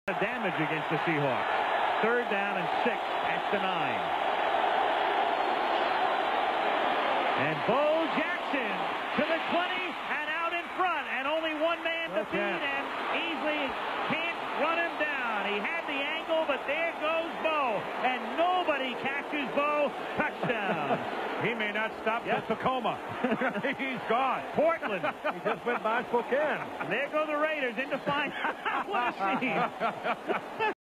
Damage against the Seahawks. 3rd down and 6 at the 9. And Bo Jackson to the 20 and out in front, and only one man to beat, and Easley can't run him down. He had the angle, but there goes Bo, and nobody catches Bo. Touchdown. He may not stop till Tacoma. He's gone. Portland. He just went by Spokane. There go the Raiders into final. What a scene.